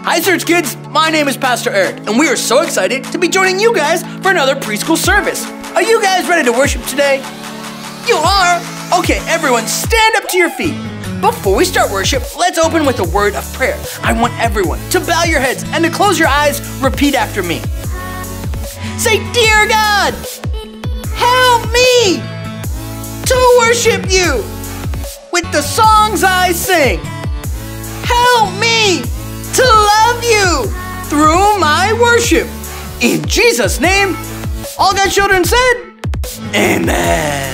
Hi Search Kids, my name is Pastor Eric, and we are so excited to be joining you guys for another preschool service. Are you guys ready to worship today? You are? Okay, everyone stand up to your feet. Before we start worship, let's open with a word of prayer. I want everyone to bow your heads and to close your eyes. Repeat after me. Say, Dear God, help me to worship you with the songs I sing. Help me to love you through my worship. In Jesus' name, all God's children said, Amen.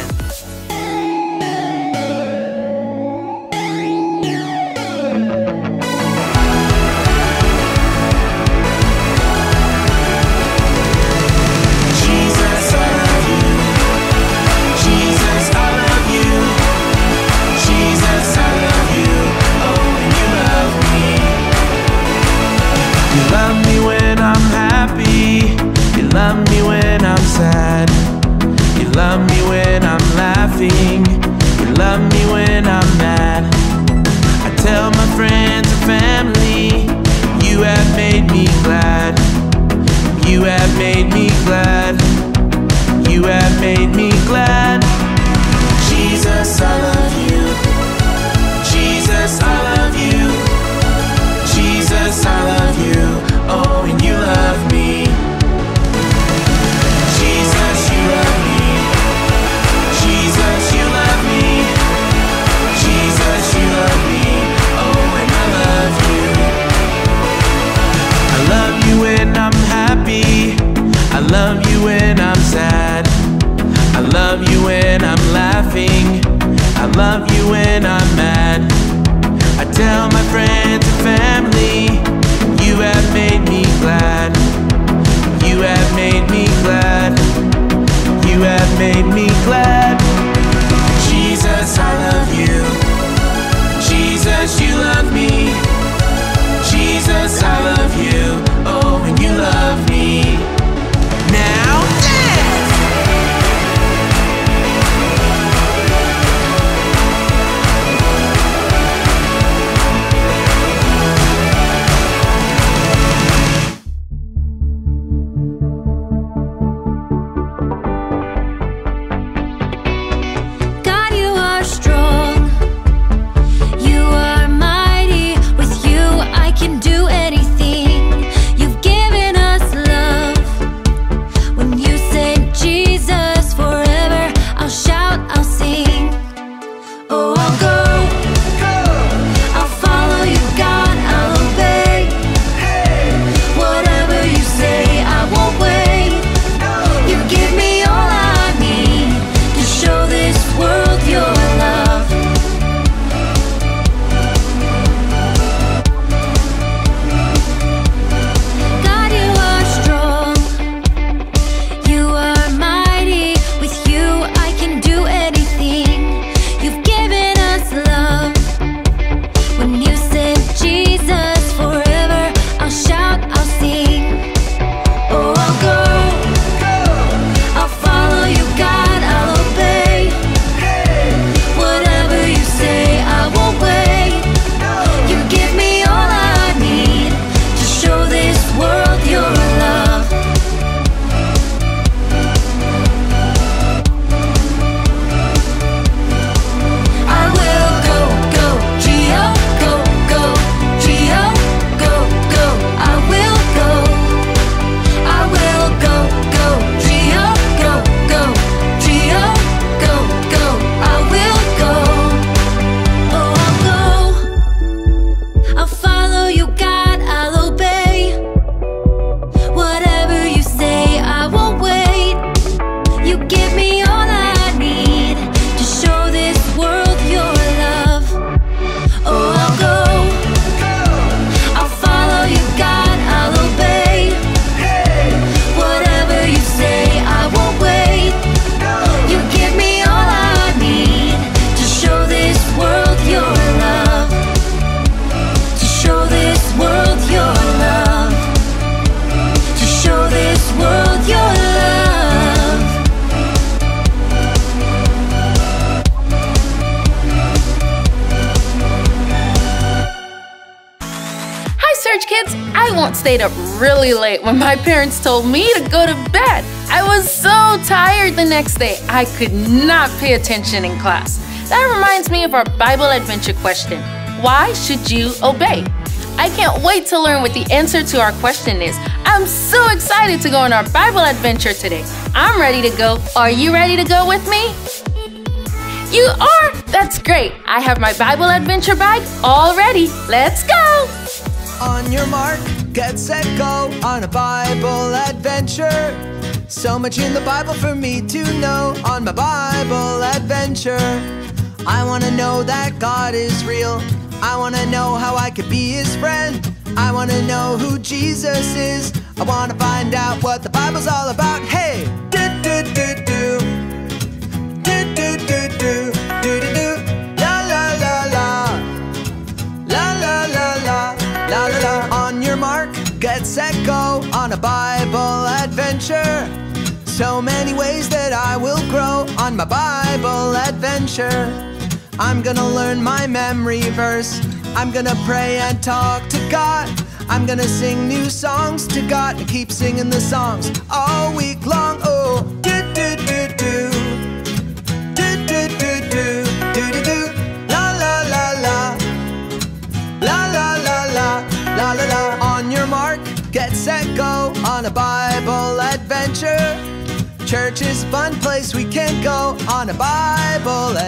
I once stayed up really late when my parents told me to go to bed. I was so tired the next day, I could not pay attention in class. That reminds me of our Bible adventure question. Why should you obey? I can't wait to learn what the answer to our question is. I'm so excited to go on our Bible adventure today. I'm ready to go. Are you ready to go with me? You are? That's great. I have my Bible adventure bag all ready. Let's go! On your mark, get set, go on a Bible adventure. So much in the Bible for me to know on my Bible adventure. I want to know that God is real. I want to know how I could be His friend. I want to know who Jesus is. I want to find out what the Bible's all about. Hey! Do-do-do-do. Do-do-do-do. Do-do-do. La la la la. La la la la. La la la. On your mark, get set, go on a Bible adventure. So many ways that I will grow on my Bible adventure. I'm gonna learn my memory verse. I'm gonna pray and talk to God. I'm gonna sing new songs to God and keep singing the songs all week long. Oh, do-do-do-do. Do-do-do-do. Do-do-do. La la la la. La la la la. La la la. On your mark, get set, go on a Bible adventure. Church is a fun place we can go on a Bible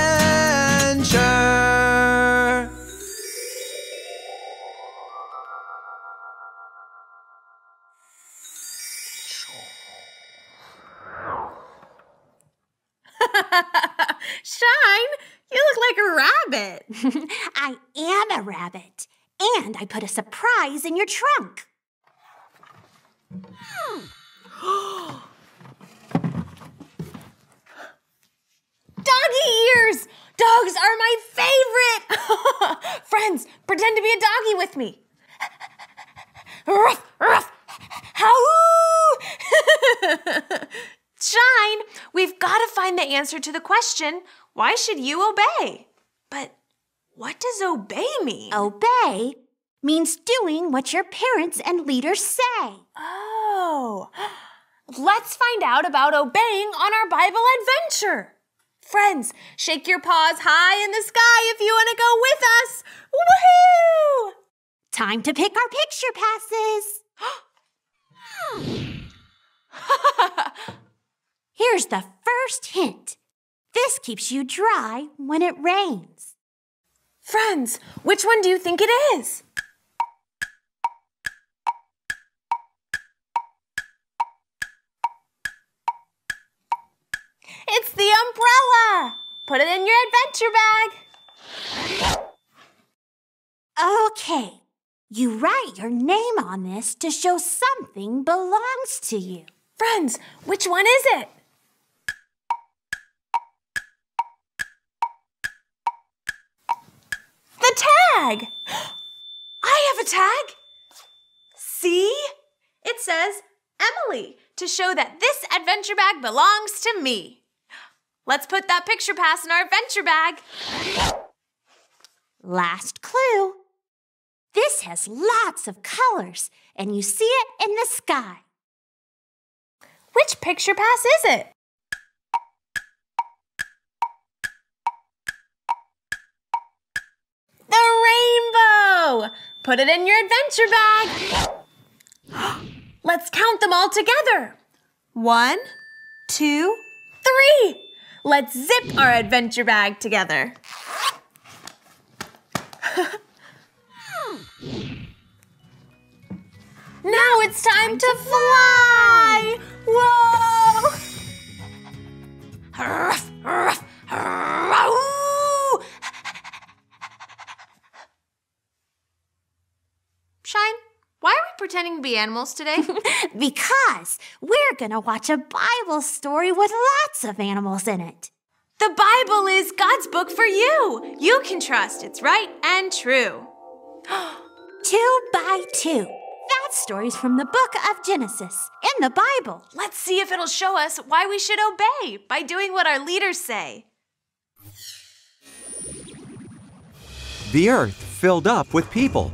adventure. Shine, you look like a rabbit. I am a rabbit, and I put a surprise in your trunk. Doggy ears! Dogs are my favorite! Friends, pretend to be a doggy with me. Ruff, ruff, howoo! Shine, we've got to find the answer to the question, why should you obey? But what does obey mean? Obey means doing what your parents and leaders say. Oh, let's find out about obeying on our Bible adventure. Friends, shake your paws high in the sky if you want to go with us. Woohoo! Time to pick our picture passes. Here's the first hint. This keeps you dry when it rains. Friends, which one do you think it is? It's the umbrella! Put it in your adventure bag. Okay, you write your name on this to show something belongs to you. Friends, which one is it? The tag! I have a tag! See? It says Emily to show that this adventure bag belongs to me. Let's put that picture pass in our adventure bag. Last clue. This has lots of colors, and you see it in the sky. Which picture pass is it? The rainbow! Put it in your adventure bag. Let's count them all together. 1, 2, 3. Let's zip our adventure bag together. Now it's time to fly! Whoa! Ruff, ruff, ruff. Shine, why are we pretending to be animals today? Because we're gonna watch a Bible story with lots of animals in it. The Bible is God's book for you. You can trust it's right and true. 2 by 2. That's stories from the book of Genesis in the Bible. Let's see if it'll show us why we should obey by doing what our leaders say. The earth filled up with people.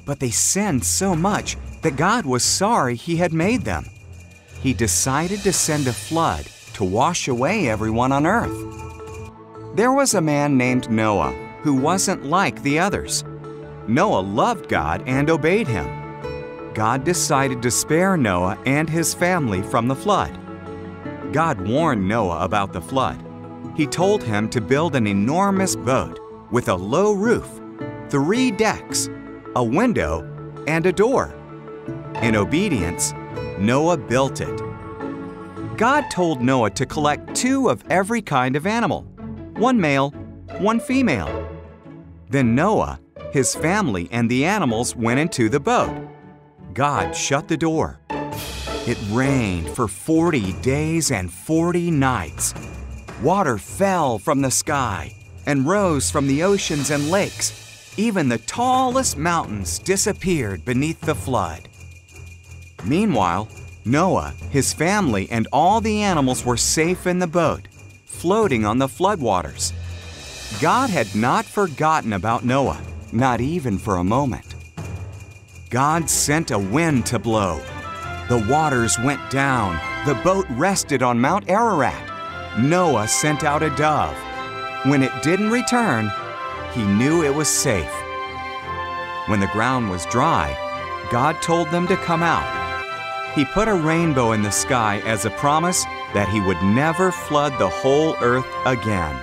But they sinned so much that God was sorry He had made them. He decided to send a flood to wash away everyone on earth. There was a man named Noah who wasn't like the others. Noah loved God and obeyed Him. God decided to spare Noah and his family from the flood. God warned Noah about the flood. He told him to build an enormous boat with a low roof, 3 decks, a window, and a door. In obedience, Noah built it. God told Noah to collect 2 of every kind of animal, 1 male, 1 female. Then Noah, his family, and the animals went into the boat. God shut the door. It rained for 40 days and 40 nights. Water fell from the sky and rose from the oceans and lakes. Even the tallest mountains disappeared beneath the flood. Meanwhile, Noah, his family, and all the animals were safe in the boat, floating on the floodwaters. God had not forgotten about Noah, not even for a moment. God sent a wind to blow. The waters went down. The boat rested on Mount Ararat. Noah sent out a dove. When it didn't return, he knew it was safe. When the ground was dry, God told them to come out. He put a rainbow in the sky as a promise that He would never flood the whole earth again.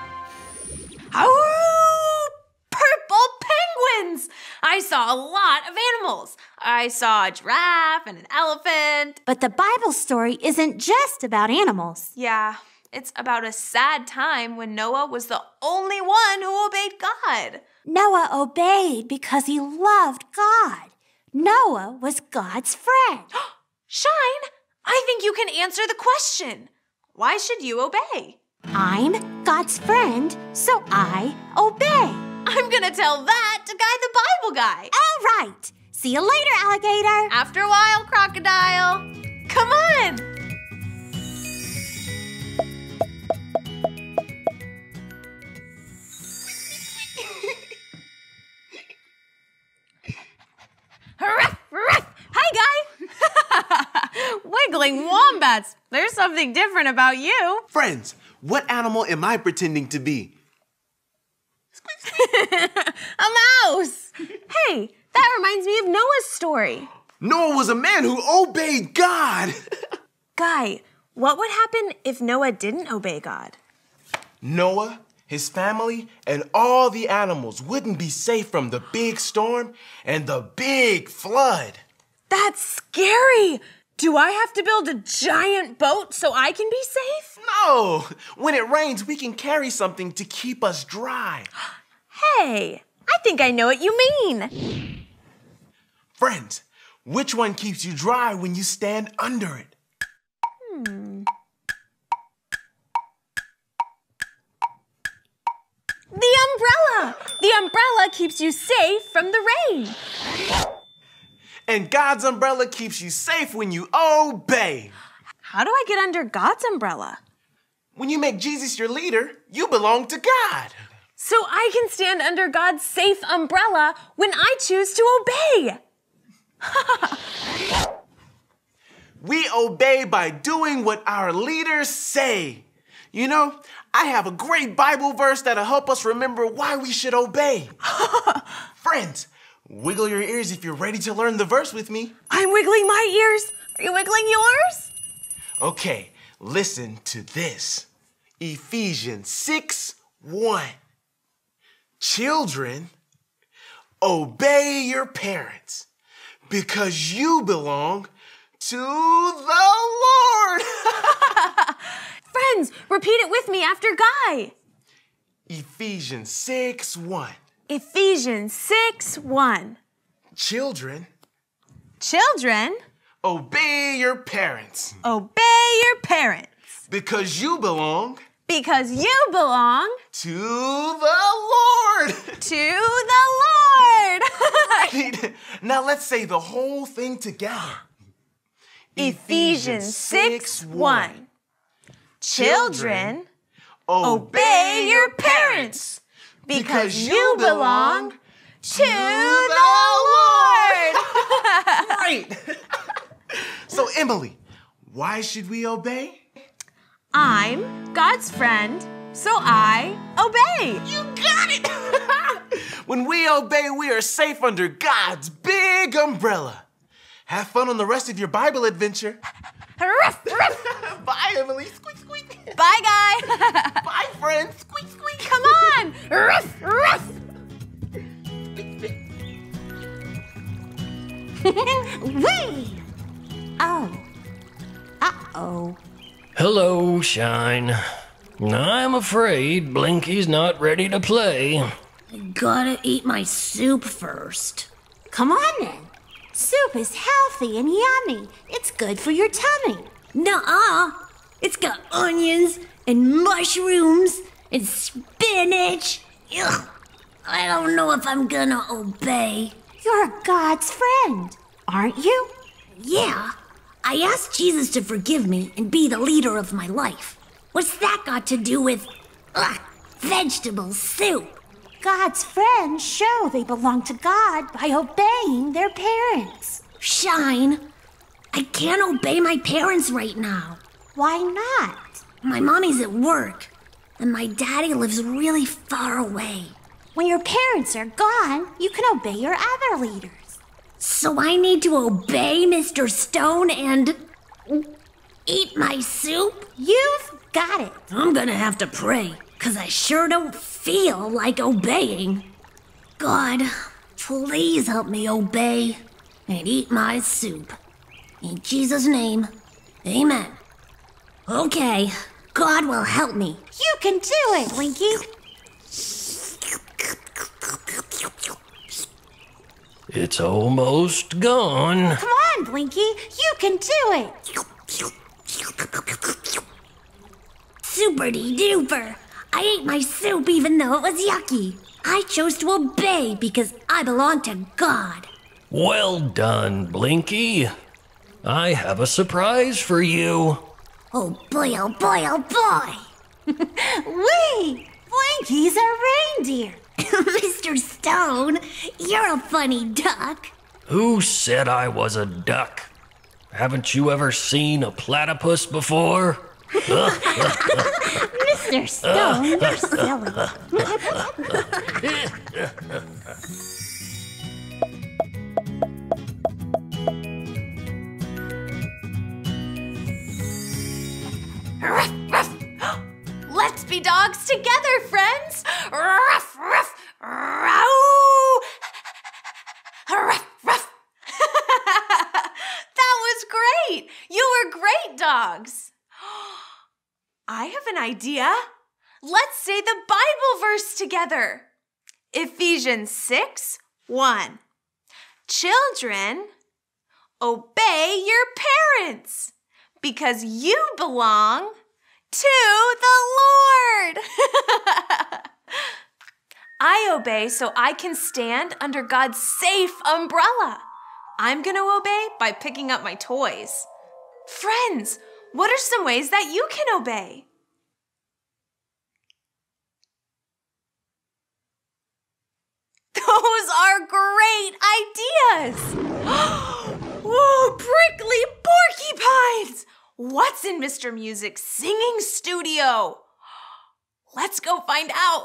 Oh, purple penguins! I saw a lot of animals. I saw a giraffe and an elephant. But the Bible story isn't just about animals. Yeah, it's about a sad time when Noah was the only one who obeyed God. Noah obeyed because he loved God. Noah was God's friend. Shine, I think you can answer the question. Why should you obey? I'm God's friend, so I obey. I'm gonna tell that to Guy the Bible Guy. All right. See you later, alligator. After a while, crocodile. Come on. Hi, Guy. Wiggling wombats. There's something different about you. Friends, what animal am I pretending to be? A mouse. Hey, that reminds me of Noah's story. Noah was a man who obeyed God. Guy, what would happen if Noah didn't obey God? Noah, his family, and all the animals wouldn't be safe from the big storm and the big flood. That's scary. Do I have to build a giant boat so I can be safe? No! When it rains, we can carry something to keep us dry. Hey, I think I know what you mean. Friends, which one keeps you dry when you stand under it? The umbrella! The umbrella keeps you safe from the rain. And God's umbrella keeps you safe when you obey. How do I get under God's umbrella? When you make Jesus your leader, you belong to God. So I can stand under God's safe umbrella when I choose to obey. We obey by doing what our leaders say. You know, I have a great Bible verse that'll help us remember why we should obey. Friends, wiggle your ears if you're ready to learn the verse with me. I'm wiggling my ears. Are you wiggling yours? Okay, listen to this. Ephesians 6:1. Children, obey your parents because you belong to the Lord. Friends, repeat it with me after Guy. Ephesians 6:1. Ephesians 6:1. Children, Children, obey your parents obey your parents because you belong because you belong to the Lord. to the Lord. Now let's say the whole thing together. Ephesians 6:1. Children, obey your parents because you belong to the Lord. Right. So, Emily, why should we obey? I'm God's friend, so I obey. You got it! When we obey, we are safe under God's big umbrella. Have fun on the rest of your Bible adventure. Ruff, ruff. Bye, Emily. Squeak, squeak. Bye, guy. Bye, friend. Squeak, squeak. Come on. Ruff, ruff. Whee! Oh. Uh-oh. Hello, Shine. I'm afraid Blinky's not ready to play. Gotta eat my soup first. Come on then. Soup is healthy and yummy. It's good for your tummy. Nuh-uh. It's got onions and mushrooms and spinach. Ugh. I don't know if I'm gonna obey. You're God's friend, aren't you? Yeah. I asked Jesus to forgive me and be the leader of my life. What's that got to do with, vegetable soup? God's friends show they belong to God by obeying their parents. Shine, I can't obey my parents right now. Why not? My mommy's at work, and my daddy lives really far away. When your parents are gone, you can obey your other leaders. So I need to obey Mr. Stone and eat my soup? You've got it. I'm gonna have to pray, 'cause I sure don't feel like obeying. God, please help me obey and eat my soup. In Jesus' name, amen. Okay, God will help me. You can do it, Blinky. It's almost gone. Come on, Blinky. You can do it. Super-de duper. I ate my soup even though it was yucky. I chose to obey because I belong to God. Well done, Blinky. I have a surprise for you. Oh boy, oh boy, oh boy. Whee! Blinky's a reindeer. Mr. Stone, you're a funny duck. Who said I was a duck? Haven't you ever seen a platypus before? Mr. Stone, you're silly. Ruff, ruff. Let's be dogs together, friends. Ruff, ruff, row. Ruff, ruff. That was great. You were great dogs. I have an idea. Let's say the Bible verse together. Ephesians 6:1. Children, obey your parents because you belong to the Lord. I obey so I can stand under God's safe umbrella. I'm going to obey by picking up my toys. Friends, what are some ways that you can obey? Those are great ideas. Whoa, prickly porcupines! What's in Mr. Music's singing studio? Let's go find out.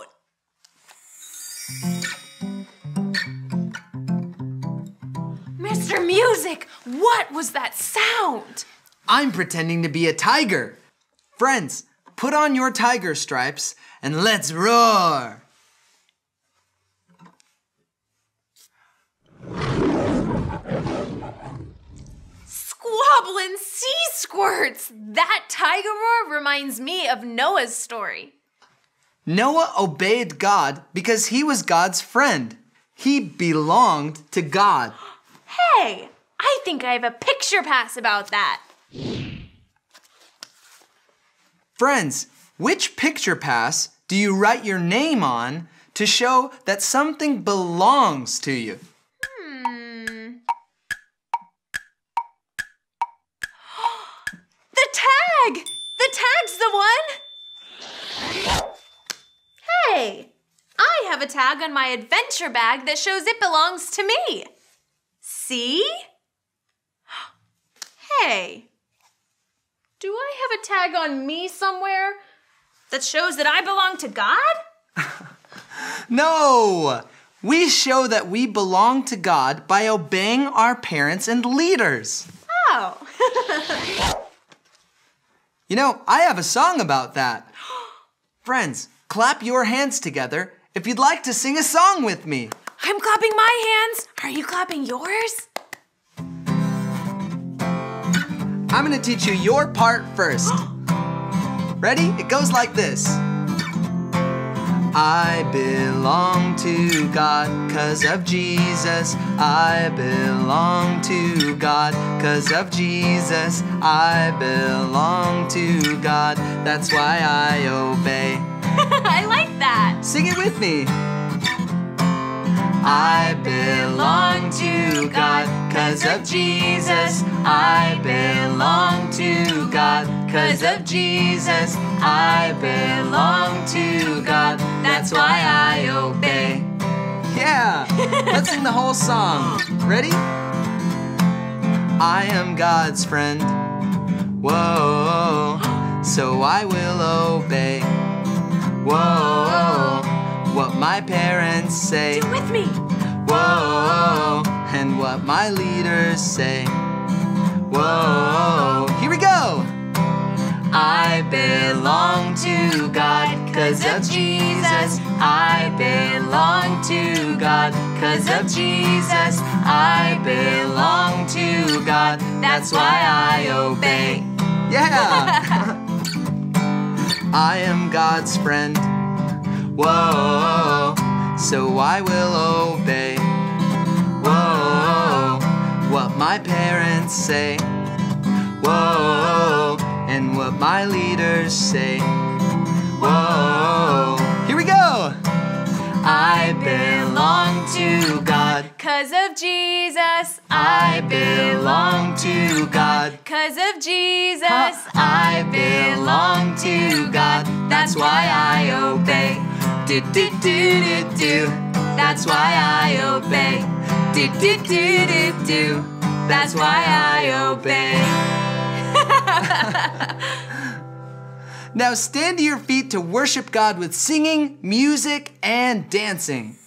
Mr. Music, what was that sound? I'm pretending to be a tiger. Friends, put on your tiger stripes and let's roar. Squabbling sea squirts! That tiger roar reminds me of Noah's story. Noah obeyed God because he was God's friend. He belonged to God. Hey, I think I have a picture pass about that. Friends, which picture pass do you write your name on to show that something belongs to you? The tag! The tag's the one! Hey, I have a a tag on my adventure bag that shows it belongs to me. See? Hey, do I have a tag on me somewhere that shows that I belong to God? No! We show that we belong to God by obeying our parents and leaders. Oh. You know, I have a song about that. Friends, clap your hands together if you'd like to sing a song with me. I'm clapping my hands. Are you clapping yours? I'm gonna teach you your part first. Ready? It goes like this. I belong to God 'cause of Jesus. I belong to God 'cause of Jesus. I belong to God. That's why I obey. I like that. Sing it with me. I belong to God 'cause of Jesus. I belong to God 'cause of Jesus. I belong to God. That's why I obey. Yeah, let's sing the whole song. Ready? I am God's friend. Whoa, so I will obey. Whoa, what my parents say. Do it with me. Whoa, and what my leaders say. Whoa, here we go. I belong to God 'cause of Jesus. I belong to God 'cause of Jesus. I belong to God. That's why I obey. Yeah. I am God's friend. Whoa, so I will obey. Whoa, what my parents say. Whoa, and what my leaders say. Whoa, here we go. I belong to God 'Cause of Jesus. I belong to God. 'Cause of Jesus. I belong to God. That's why I obey. Do do do do do. That's why I obey. Do do do do do. That's why I obey. Now stand to your feet to worship God with singing, music, and dancing.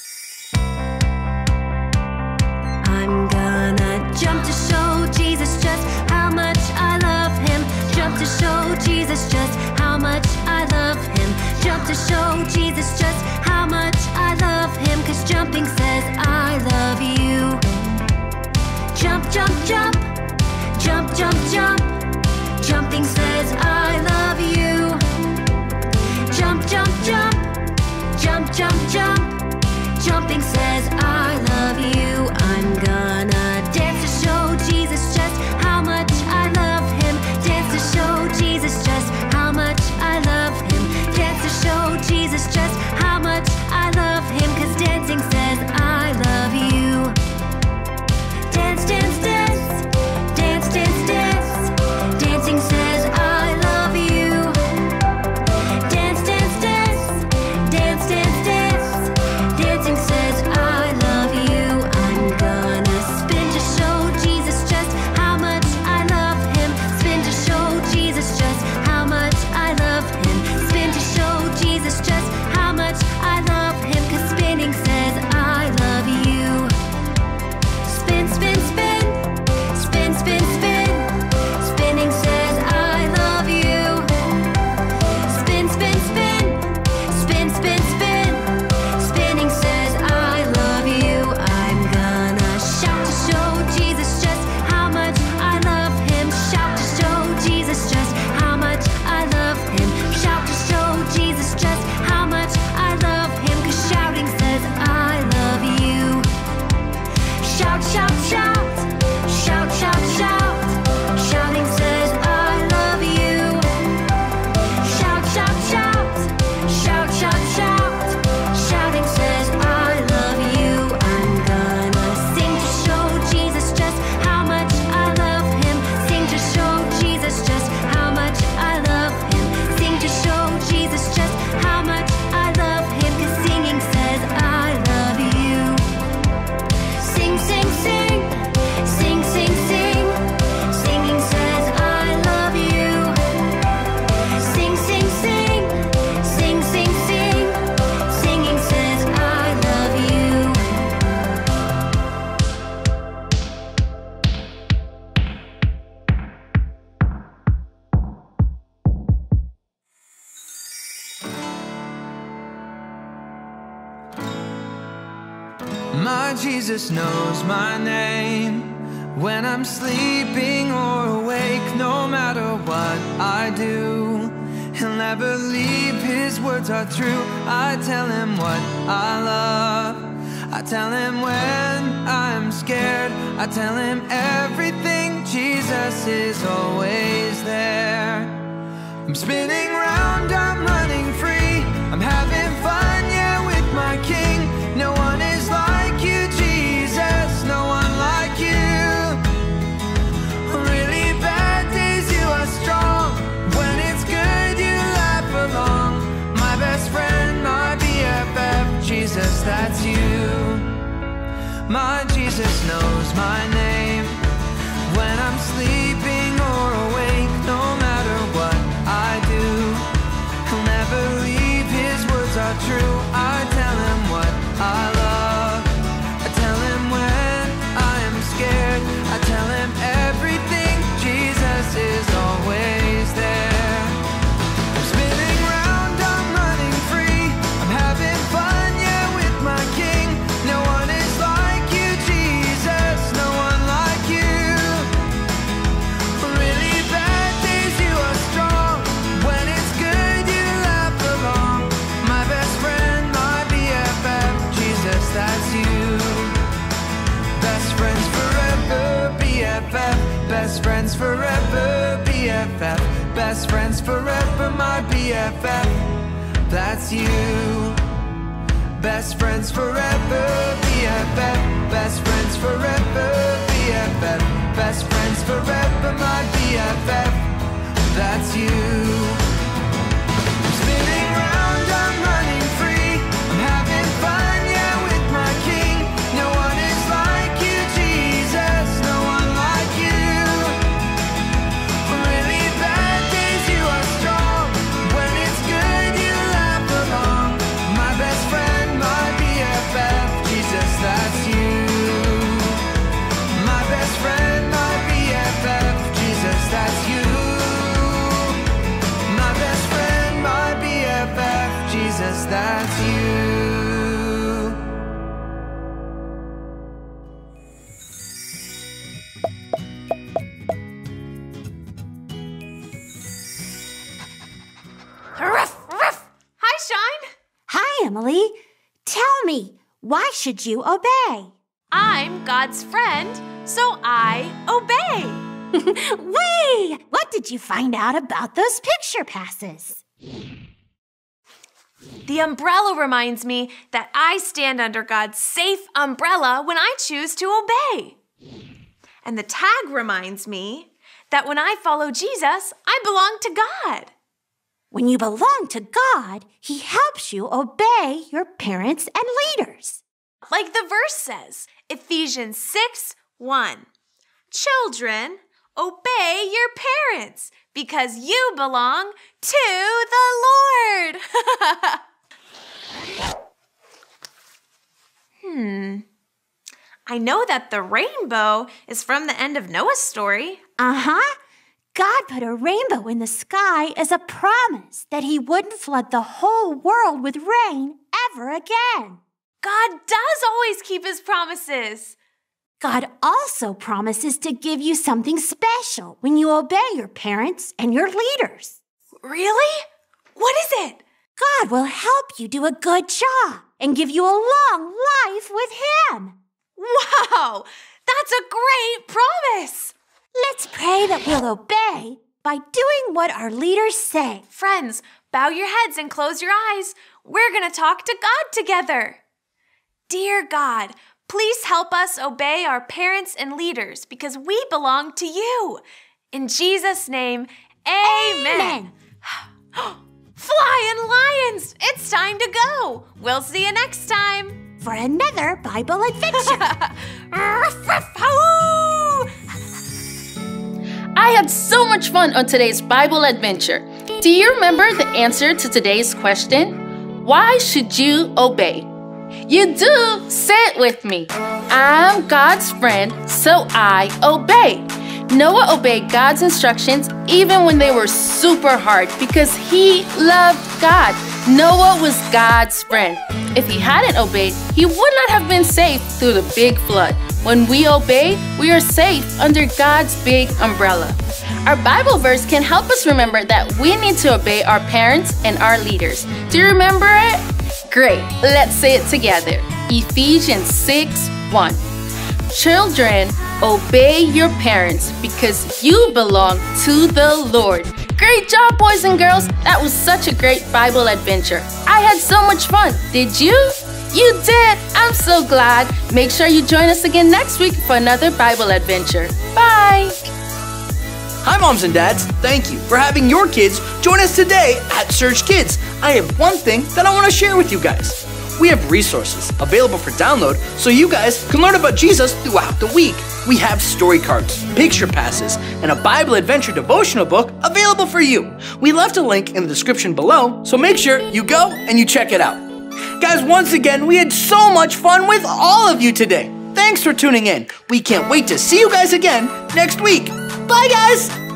I'm gonna jump to show Jesus just how much I love him. Jump to show Jesus just how much I love him. Jump to show Jesus just how much I love him. 'Cause jumping says I love you. Jump, jump, jump. Jump, jump, jump. Jumping says I love you. Jump, jump, jump. Jump, jump, jump. Jumping says I love you. I'm gonna dance to show Jesus just how much I love him. Dance to show Jesus just how much I love him. Dance to show Jesus just how much I love him. 'Cause dancing says I love you. Dance, dance, dance. Dance, dance, dance. My Jesus knows my name. When I'm sleeping or awake, no matter what I do, He'll never leave, His words are true. I tell Him what I love, I tell Him when I'm scared, I tell Him everything. Jesus is always there. I'm spinning round, I'm running free, I'm having fun, yeah, with my King. No one is like you, Jesus, no one like you. Really bad days, you are strong. When it's good, you laugh along. My best friend, my BFF, Jesus, that's you. My Jesus knows my name. When I'm sleeping or awake, no matter what I do, He'll never leave, His words are true. I tell Him what I love, I tell Him when I am scared, I tell Him everything. Jesus is always there. I'm spinning round, I'm running free, I'm having fun, yeah, with my King. No one is like you, Jesus, no one like you. Really bad days, you are strong. When it's good, you laugh along. My best friend, my BFF, Jesus, that's you. Best friends forever, BFF. Best friends forever, BFF. Best friends forever, my BFF, that's you. Best friends forever, BFF. Best friends forever, BFF. Best friends forever, my BFF, that's you. I'm spinning round, I'm running free, I'm having fun, yeah, with my King. No one is like you, Jesus, no one like you. Really bad days, you are strong. When it's good, you laugh along. My best friend, my BFF, Jesus, that's you. My best friend, my BFF, Jesus, that's you. My best friend, my BFF, Jesus, that's you. Ruff, ruff. Hi, Shine. Hi, Emily. Tell me, why should you obey? I'm God's friend, so I obey. Wait! What did you find out about those picture passes? The umbrella reminds me that I stand under God's safe umbrella when I choose to obey. And the tag reminds me that when I follow Jesus, I belong to God. When you belong to God, He helps you obey your parents and leaders. Like the verse says, Ephesians 6:1. Children, obey your parents because you belong to the Lord. I know that the rainbow is from the end of Noah's story. Uh-huh. God put a rainbow in the sky as a promise that He wouldn't flood the whole world with rain ever again. God does always keep His promises. God also promises to give you something special when you obey your parents and your leaders. Really? What is it? God will help you do a good job and give you a long life with Him. Wow, that's a great promise. Let's pray that we'll obey by doing what our leaders say. Friends, bow your heads and close your eyes. We're going to talk to God together. Dear God, please help us obey our parents and leaders because we belong to you. In Jesus' name, amen. Flying lions, it's time to go. We'll see you next time. For another Bible adventure. Ruff, ruff, hoo! I had so much fun on today's Bible adventure. Do you remember the answer to today's question? Why should you obey? You do. Say it with me. I'm God's friend, so I obey. Noah obeyed God's instructions even when they were super hard because he loved God. Noah was God's friend. if he hadn't obeyed, he would not have been safe through the big flood. When we obey, we are safe under God's big umbrella. Our Bible verse can help us remember that we need to obey our parents and our leaders. Do you remember it? Great, let's say it together. Ephesians 6:1. Children, obey your parents because you belong to the Lord. Great job, boys and girls. That was such a great Bible adventure. I had so much fun. Did you? You did. I'm so glad. Make sure you join us again next week for another Bible adventure. Bye. Hi, moms and dads. Thank you for having your kids join us today at Surge Kids. I have one thing that I want to share with you guys. We have resources available for download so you guys can learn about Jesus throughout the week. We have story cards, picture passes, and a Bible adventure devotional book available for you. We left a link in the description below, so make sure you go and you check it out. Guys, once again, we had so much fun with all of you today. Thanks for tuning in. We can't wait to see you guys again next week. Bye, guys!